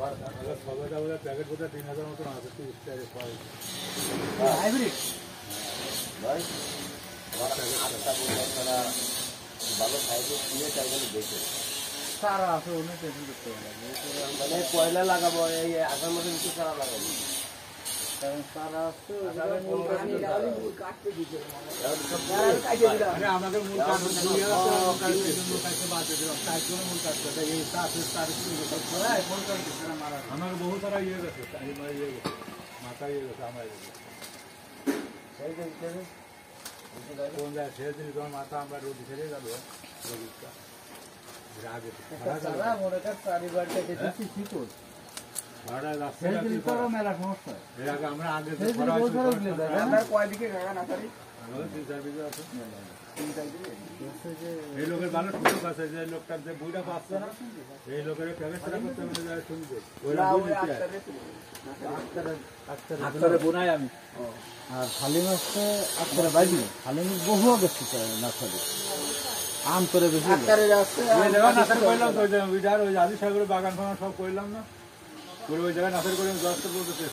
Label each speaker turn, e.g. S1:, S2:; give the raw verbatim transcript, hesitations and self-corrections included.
S1: packet বোধহয় তিন হাজার মতন আছে তিরিশ টাকা
S2: হাইব্রিড
S3: ভাই আটটা বছর তারা ভালো সাইজে কিনে চাইলে দেখে
S2: সারা আছে অনেক টেনশন করতে হবে
S3: মানে পয়লা লাগাবো এই আগার মধ্যে কিছু সারা লাগাবো
S2: কারণ সারা আছে
S3: কাটতে দিতে
S1: আমাদের মূল কাটতে মূল কাটতে আমার বহু তারা ইয়ে গেছে ইয়ে গেছে মাথা ইয়ে গেছে আমার কোন যায় সে দিন তোমার মাথা আমরা রোদ ছেড়ে যাবো রোদিকটা
S2: সারা মনে কর চারিবারটা দেখেছি শিকড় মেলা সমস্যা
S1: এর আগে আমরা আগে
S2: কয়দিকে গাগা না পারি
S1: এই লোকের ভালো সুযোগ আছে যে লোকটার যে বইটা পাচ্ছে না এই লোকের প্যাকেট করতে শুনবে
S2: আক্তারে বোনাই আমি আর হালিম আসছে আক্তারে বাইবি হালিম বহু গেছে নার্সারি আম করে বেশি
S1: ওই আদি সাহেবের বাগান ফাগান সব করলাম না করে ওই জায়গায় নাচের করে দশটা বলতে